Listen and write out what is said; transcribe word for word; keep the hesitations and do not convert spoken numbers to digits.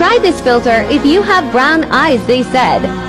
Try this filter if you have brown eyes, they said.